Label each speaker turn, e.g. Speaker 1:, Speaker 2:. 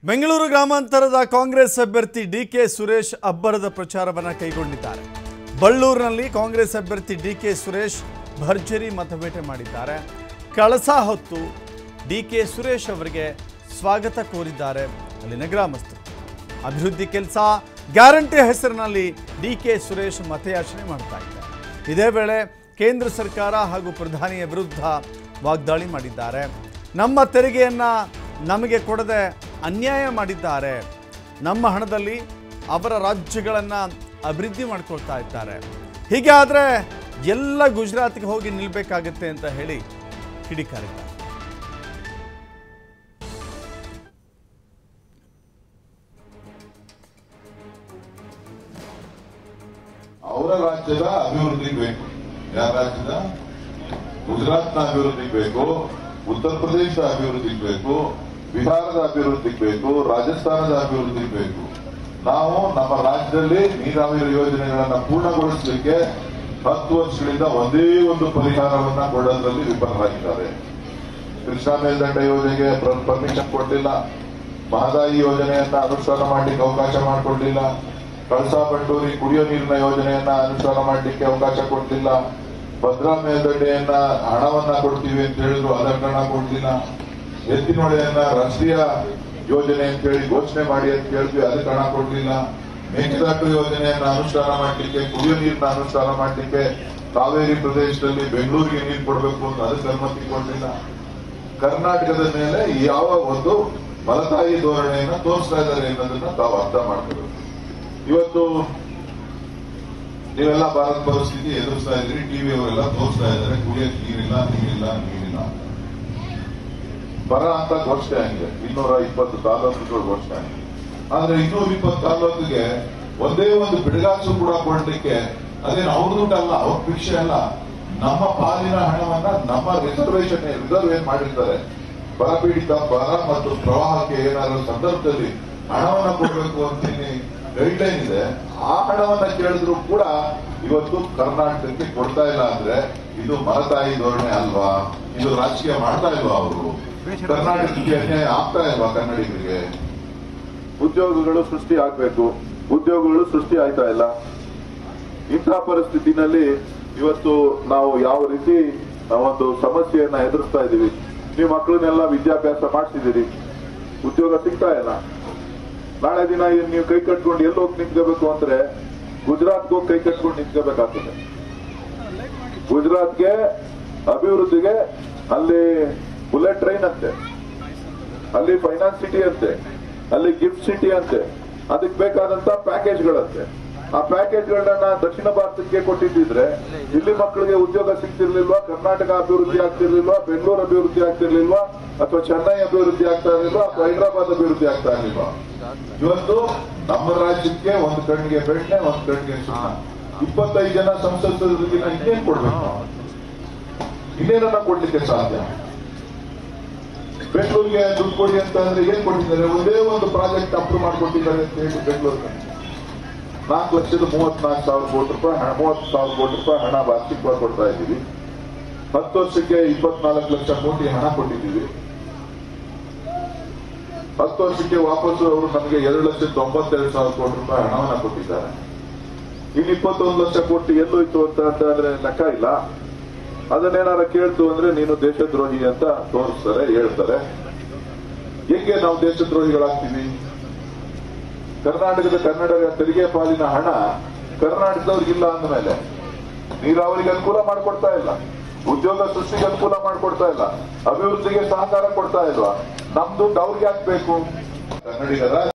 Speaker 1: ಬೆಂಗಳೂರು ಗ್ರಾಮಾಂತರದ ಕಾಂಗ್ರೆಸ್ ಅಭ್ಯರ್ಥಿ ಡಿಕೆ ಸುರೇಶ್ ಅಬ್ಬರದ ಪ್ರಚಾರವನ್ನು ಕೈಗೊಂಡಿದ್ದಾರೆ. ಬಳ್ಳೂರಿನಲ್ಲಿ ಕಾಂಗ್ರೆಸ್ ಅಭ್ಯರ್ಥಿ ಡಿಕೆ ಸುರೇಶ್ ಭರ್ಜರಿ ಮತಬೇಟೆ ಮಾಡಿದ್ದಾರೆ. ಕಳಸ ಹೊತ್ತು ಡಿಕೆ ಸುರೇಶ್ ಅವರಿಗೆ ಸ್ವಾಗತ ಕೋರಿದ್ದಾರೆ ಅಲ್ಲಿನ ಗ್ರಾಮಸ್ಥರು. ಅಭಿವೃದ್ಧಿ ಕೆಲಸ ಗ್ಯಾರಂಟಿ ಹೆಸರಿನಲ್ಲಿ ಡಿಕೆ ಸುರೇಶ್ ಮತಯಾಚನೆ ಮಾಡ್ತಾ ಇದ್ದಾರೆ. ಇದೇ ವೇಳೆ ಕೇಂದ್ರ ಸರ್ಕಾರ ಹಾಗೂ ಪ್ರಧಾನಿಯ ವಿರುದ್ಧ ವಾಗ್ದಾಳಿ ಮಾಡಿದ್ದಾರೆ. ನಮ್ಮ ತೆರಿಗೆಯನ್ನು ನಮಗೆ ಕೊಡದೆ ಅನ್ಯಾಯ ಮಾಡಿದ್ದಾರೆ, ನಮ್ಮ ಹಣದಲ್ಲಿ ಅವರ ರಾಜ್ಯಗಳನ್ನು ಅಭಿವೃದ್ಧಿ ಮಾಡ್ಕೊಳ್ತಾ ಇದ್ದಾರೆ, ಹೀಗೆ ಆದರೆ ಎಲ್ಲ ಗುಜರಾತ್ಗೆ ಹೋಗಿ ನಿಲ್ಲಬೇಕಾಗತ್ತೆ ಅಂತ ಹೇಳಿ ಕಿಡಿಕಾರಿದ್ದಾರೆ.
Speaker 2: ಅವರ ರಾಜ್ಯದ ಅಭಿವೃದ್ಧಿ ಬೇಕು. ಯಾವ ರಾಜ್ಯದ? ಗುಜರಾತ್ನ ಅಭಿವೃದ್ಧಿ ಬೇಕು, ಉತ್ತರ ಪ್ರದೇಶದ ಅಭಿವೃದ್ಧಿ ಬೇಕು, ಬಿಹಾರದ ಅಭಿವೃದ್ಧಿ ಬೇಕು, ರಾಜಸ್ಥಾನದ ಅಭಿವೃದ್ಧಿ ಬೇಕು. ನಾವು ನಮ್ಮ ರಾಜ್ಯದಲ್ಲಿ ನೀರಾವರಿ ಯೋಜನೆಗಳನ್ನು ಪೂರ್ಣಗೊಳಿಸಲಿಕ್ಕೆ 10 ವರ್ಷಗಳಿಂದ ಒಂದೇ ಒಂದು ಪರಿಹಾರವನ್ನ ಕೊಡೋದ್ರಲ್ಲಿ ವಿಫಲರಾಗಿದ್ದಾರೆ. ಕೃಷ್ಣಾ ಮೇಲ್ದಂಡೆ ಯೋಜನೆಗೆ ಪರ್ಮಿಷನ್ ಕೊಡಲಿಲ್ಲ, ಮಹದಾಯಿ ಯೋಜನೆಯನ್ನ ಅನುಷ್ಠಾನ ಮಾಡಲಿಕ್ಕೆ ಅವಕಾಶ ಮಾಡಿಕೊಡ್ಲಿಲ್ಲ, ಕಳಸಾ ಬಂಡೂರಿ ಕುಡಿಯೋ ನೀರಿನ ಯೋಜನೆಯನ್ನ ಅನುಷ್ಠಾನ ಮಾಡಲಿಕ್ಕೆ ಅವಕಾಶ ಕೊಡಲಿಲ್ಲ, ಭದ್ರಾ ಮೇಲ್ದಂಡೆಯನ್ನ ಹಣವನ್ನ ಕೊಡ್ತೀವಿ ಅಂತ ಹೇಳಿದ್ರು, ಅದಕ್ಕೆ ಹಣ ಕೊಡಲಿಲ್ಲ, ಎತ್ತಿನೊಳೆಯನ್ನ ರಾಷ್ಟ್ರೀಯ ಯೋಜನೆ ಅಂತ ಹೇಳಿ ಘೋಷಣೆ ಮಾಡಿ ಅಂತ ಹೇಳಿದ್ವಿ, ಅದಕ್ಕೆ ಹಣ ಕೊಡಲಿಲ್ಲ, ಮೇಕೆದಾಟು ಯೋಜನೆಯನ್ನ ಅನುಷ್ಠಾನ ಮಾಡಲಿಕ್ಕೆ, ಕುಡಿಯೋ ನೀರಿನ ಅನುಷ್ಠಾನ ಮಾಡಲಿಕ್ಕೆ ಕಾವೇರಿ ಪ್ರದೇಶದಲ್ಲಿ ಬೆಂಗಳೂರಿಗೆ ನೀರು ಕೊಡಬೇಕು ಅಂತ ಅದಕ್ಕೆ ಅನುಮತಿ ಕೊಡಲಿಲ್ಲ. ಕರ್ನಾಟಕದ ಮೇಲೆ ಯಾವ ಒಂದು ಮಲತಾಯಿ ಧೋರಣೆಯನ್ನ ತೋರಿಸ್ತಾ ಇದ್ದಾರೆ ಅನ್ನೋದನ್ನ ತಾವು ಅರ್ಥ ಮಾಡ್ಕೋಬೇಕು. ಇವತ್ತು ನೀವೆಲ್ಲ ಭಾರತ ಪರಿಸ್ಥಿತಿ ಎದುರಿಸ್ತಾ ಇದ್ರಿ, ಟಿವಿ ಅವರೆಲ್ಲ ತೋರಿಸ್ತಾ ಇದ್ದಾರೆ, ಕುಡಿಯಕ್ಕೆ ನೀರಿಲ್ಲ ನೀರಿಲ್ಲ ನೀರಿಲ್ಲ. ಬರ ಅಂತ ಘೋಷಣೆ ಆಗಿದೆ, 220 ತಾಲೂಕುಗಳು ಘೋಷಣೆ ಆಗಿದೆ. ಆದ್ರೆ 220 ತಾಲೂಕಿಗೆ ಒಂದೇ ಒಂದು ಬಿಡುಗಾಸು ಕೂಡ ಕೊಡ್ಲಿಕ್ಕೆ ಅದೇನು ಅವ್ರ ದುಡ್ಡು ಅಲ್ಲ, ಅವ್ರ ಭಿಕ್ಷೆ ಅಲ್ಲ, ನಮ್ಮ ಪಾಲಿನ ಹಣವನ್ನ ನಮ್ಮ ರಿಸರ್ವ್ ಏನ್ ಮಾಡಿರ್ತಾರೆ. ಬರಪೀಡಿತ ಬರ ಮತ್ತು ಪ್ರವಾಹಕ್ಕೆ ಏನಾದರೂ ಸಂದರ್ಭದಲ್ಲಿ ಹಣವನ್ನ ಕೊಡಬೇಕು ಅಂತೀನಿ ಗೈಡ್ಲೈನ್ ಇದೆ. ಆ ಹಣವನ್ನ ಕೇಳಿದ್ರು ಕೂಡ ಇವತ್ತು ಕರ್ನಾಟಕಕ್ಕೆ ಕೊಡ್ತಾ ಇಲ್ಲ ಅಂದ್ರೆ ಇದು ಮಲತಾಯಿ ಧೋರಣೆ ಅಲ್ವಾ? ಇದು ರಾಜಕೀಯ ಮಾಡ್ತಾ ಇಲ್ವಾ? ಅವರು ಕರ್ನಾಟಕಕ್ಕೆ ಅನ್ಯಾಯ ಆಗ್ತಾ ಇಲ್ವಾ? ಕನ್ನಡಿಗರಿಗೆ ಉದ್ಯೋಗಗಳು ಸೃಷ್ಟಿ ಆಗ್ಬೇಕು, ಉದ್ಯೋಗಗಳು ಸೃಷ್ಟಿ ಆಯ್ತಾ ಇಲ್ಲ. ಇಂತಹ ಪರಿಸ್ಥಿತಿನಲ್ಲಿ ಇವತ್ತು ನಾವು ಯಾವ ರೀತಿ ಒಂದು ಸಮಸ್ಯೆಯನ್ನ ಎದುರಿಸ್ತಾ ಇದ್ದೀವಿ. ನೀವು ಮಕ್ಕಳನ್ನೆಲ್ಲ ವಿದ್ಯಾಭ್ಯಾಸ ಮಾಡಿಸಿದ್ದೀರಿ, ಉದ್ಯೋಗ ಸಿಗ್ತಾ ಇಲ್ಲ. ನಾಳೆ ದಿನ ನೀವು ಕೈ ಕಟ್ಕೊಂಡು ಎಲ್ಲಿ ಹೋಗಿ ನಿಂತ್ಕೋಬೇಕು ಅಂದ್ರೆ ಗುಜರಾತ್ಗೆ ಹೋಗಿ ಕೈ ಕಟ್ಕೊಂಡು ನಿಂತ್ಕೋಬೇಕಾಗ್ತದೆ. ಗುಜರಾತ್ಗೆ ಅಭಿವೃದ್ಧಿಗೆ ಅಲ್ಲಿ ಬುಲೆಟ್ ಟ್ರೈನ್ ಅಂತೆ, ಅಲ್ಲಿ ಫೈನಾನ್ಸ್ ಸಿಟಿ ಅಂತೆ, ಅಲ್ಲಿ ಗಿಫ್ಟ್ ಸಿಟಿ ಅಂತೆ, ಅದಕ್ಕೆ ಬೇಕಾದಂತ ಪ್ಯಾಕೇಜ್ಗಳಂತೆ. ಆ ಪ್ಯಾಕೇಜ್ಗಳನ್ನ ದಕ್ಷಿಣ ಭಾರತಕ್ಕೆ ಕೊಟ್ಟಿದ್ದಿದ್ರೆ ಇಲ್ಲಿ ಮಕ್ಕಳಿಗೆ ಉದ್ಯೋಗ ಸಿಗ್ತಿರ್ಲಿಲ್ವಾ? ಕರ್ನಾಟಕ ಅಭಿವೃದ್ಧಿ ಆಗ್ತಿರ್ಲಿಲ್ವಾ? ಬೆಂಗಳೂರು ಅಭಿವೃದ್ಧಿ ಆಗ್ತಿರ್ಲಿಲ್ವಾ? ಅಥವಾ ಚೆನ್ನೈ ಅಭಿವೃದ್ಧಿ ಆಗ್ತಾ ಇರ್ಲಿಲ್ವಾ? ಅಥವಾ ಹೈದರಾಬಾದ್ ಅಭಿವೃದ್ಧಿ ಆಗ್ತಾ ಇರ್ಲಿಲ್ವಾ? ಇವತ್ತು ನಮ್ಮ ರಾಜ್ಯಕ್ಕೆ ಒಂದು ಕಣ್ಣಿಗೆ ಬೆಣ್ಣೆ, ಒಂದು ಕಣ್ಣಿಗೆ ಸುಣ್ಣ. 25 ಜನ ಸಂಸದರಿಗೆ ಇನ್ನೇನ್ ಕೊಡ್ಬೇಕು ನಾವು? ಇನ್ನೇನನ್ನ ಕೊಡ್ಲಿಕ್ಕೆ ಸಾಧ್ಯ? ಬೆಂಗಳೂರಿಗೆ ದುಡ್ಡು ಕೊಡಿ ಅಂತ ಅಂದ್ರೆ ಏನ್ ಕೊಟ್ಟಿದ್ದಾರೆ? ಒಂದೇ ಒಂದು ಪ್ರಾಜೆಕ್ಟ್ ಅಪ್ರೂವ್ ಮಾಡ್ಕೊಟ್ಟಿದ್ದಾರೆ ಅಂತ ಹೇಳಿ ಬೆಂಗಳೂರಿಗೆ 4,34,000 ಕೋಟಿ ರೂಪಾಯಿ 30,000 ಕೋಟಿ ರೂಪಾಯಿ ಹಣ ವಾರ್ಷಿಕವಾಗಿ ಕೊಡ್ತಾ ಇದ್ದೀವಿ. 10 ವರ್ಷಕ್ಕೆ 24 ಲಕ್ಷ ಕೋಟಿ ಹಣ ಕೊಟ್ಟಿದ್ದೀವಿ. 10 ವರ್ಷಕ್ಕೆ ವಾಪಸ್ಸು ಅವರು ನಮಗೆ 2,92,000 ಕೋಟಿ ರೂಪಾಯಿ ಹಣವನ್ನ ಕೊಟ್ಟಿದ್ದಾರೆ. ಇನ್ನು 21 ಲಕ್ಷ ಕೋಟಿ ಎಲ್ಲೋಯ್ತು ಅಂತಂದ್ರೆ ಲೆಕ್ಕ ಇಲ್ಲ. ಅದನ್ನೇನಾರ ಕೇಳ್ತು ಅಂದ್ರೆ ನೀನು ದೇಶದ್ರೋಹಿ ಅಂತ ತೋರಿಸ್ತಾರೆ, ಹೇಳ್ತಾರೆ. ಹೆಂಗೆ ನಾವು ದೇಶದ್ರೋಹಿಗಳಾಗ್ತೀವಿ? ಕರ್ನಾಟಕದ ಕನ್ನಡ ತೆರಿಗೆ ಪಾಲಿನ ಹಣ ಕರ್ನಾಟಕದವ್ರಿಗಿಲ್ಲ ಅಂದಮೇಲೆ ನೀರಾವರಿಗೆ ಅನುಕೂಲ ಮಾಡಿಕೊಡ್ತಾ ಇಲ್ಲ, ಉದ್ಯೋಗ ಸೃಷ್ಟಿಗೆ ಅನುಕೂಲ ಮಾಡಿಕೊಡ್ತಾ ಇಲ್ಲ, ಅಭಿವೃದ್ಧಿಗೆ ಸಹಕಾರ ಕೊಡ್ತಾ ಇಲ್ವಾ? ನಮ್ ದುಡ್ಡು ಅವ್ರಿಗೆ ಹಾಕ್ಬೇಕು. ಕನ್ನಡಿಗರ